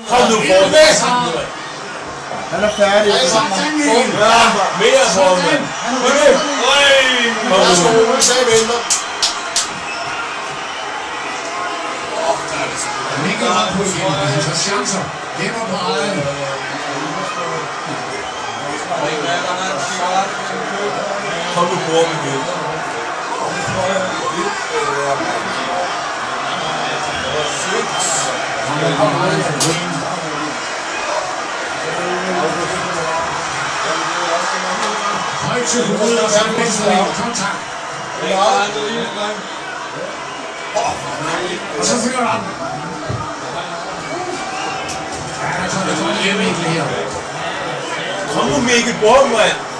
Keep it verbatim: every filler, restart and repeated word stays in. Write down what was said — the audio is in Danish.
Hold nu på med. Han er færdig. Ja, mere på med. Kom nu. Han er ikke ret på igen, men han tager chancer. Gemmer på ejen. Kom nu på med igen. Han er på ejen for Wien. Højt til hovedet og så venstre i kontakt. Og så fyrer han. Ja, der tager det for en hjemme her. Kom nu Mikkel Borg, mand.